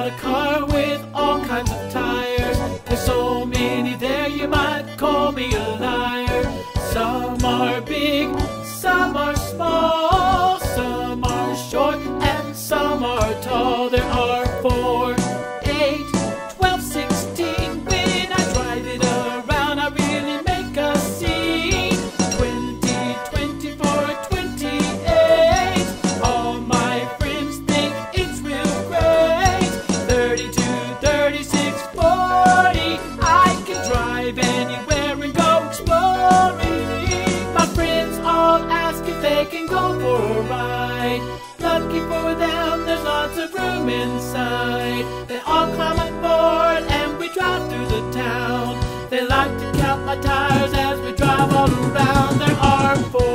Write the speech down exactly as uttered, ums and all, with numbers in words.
got a car with all kinds of tires. There's so many there you might call me a liar. Some are big, some are small, some are short and some are tall. There are four, eight, twelve, sixteen. When I drive it around I really make a scene. Twenty, twenty-four, twenty-eight. All my friends think it's real great. Thirty-two, thirty-six, forty. I can drive anywhere and go exploring. My friends all ask if they can go for a ride. Lucky for them, there's lots of room inside. They all climb aboard and we drive through the town. They like to count my tires as we drive all around. There are four